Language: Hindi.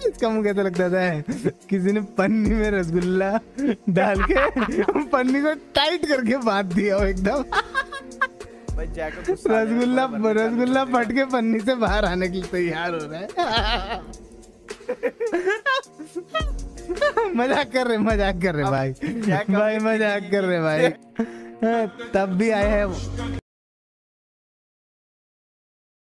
इसका मुंह कैसा लगता था? किसी ने पन्नी में रसगुल्ला डाल के पन्नी को टाइट करके बांध दिया हो एकदम। रसगुल्ला फट के पन्नी से बाहर आने के लिए तैयार हो रहा है। मजाक कर रहे भाई, भाई मजाक कर रहे भाई। तब भी आए हैं।